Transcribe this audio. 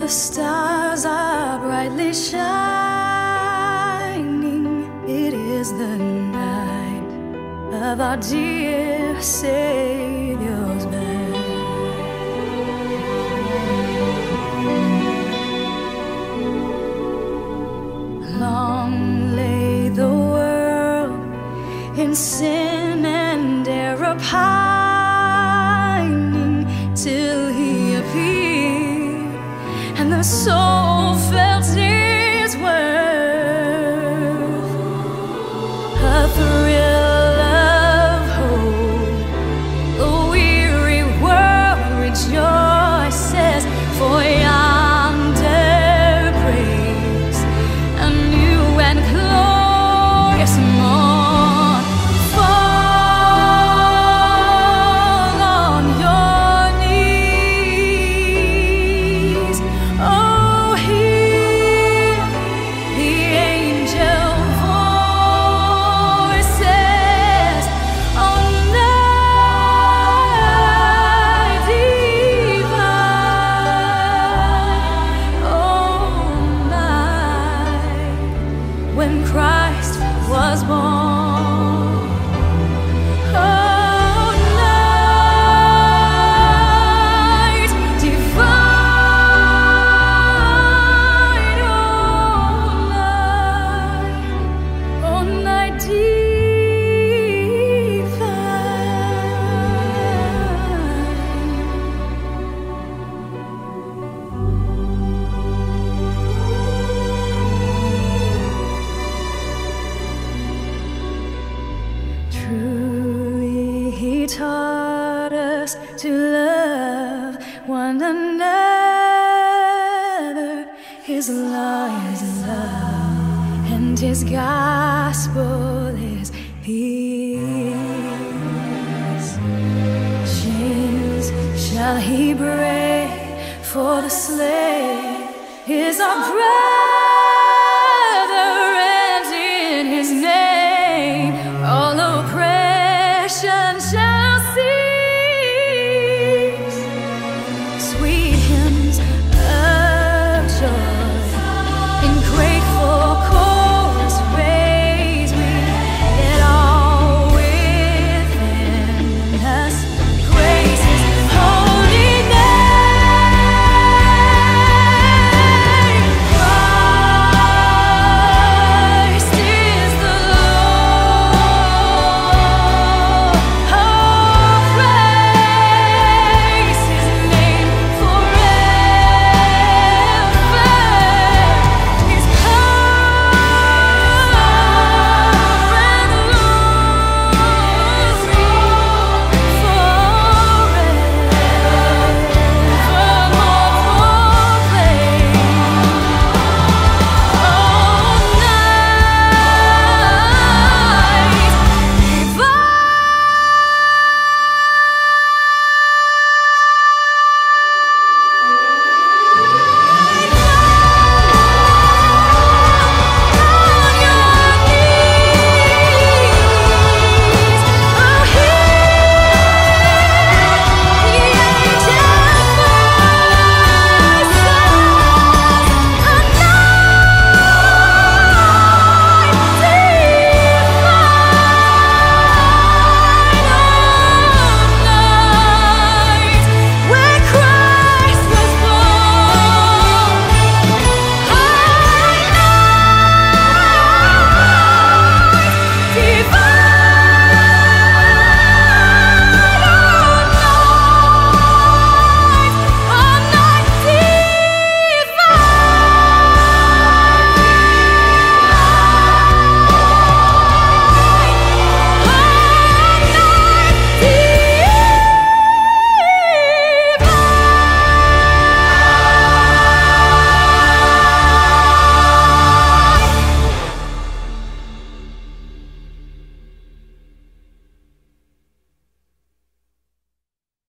the stars are brightly shining. It is the night of our dear Savior's birth. Long lay the world in sin and error pining, till He appeared and the soul felt His worth. A thrill of hope, the weary world rejoices, for yonder breaks a new and glorious morn. Fall on your knees, oh, hear the angel voices on night divine, oh, night when Christ was born. Oh, night divine, oh, night divine. Truly He taught us to love one another. His law is love, and His gospel is peace. Chains shall He break, for the slave is our brother, and in His name all oppression shall cease.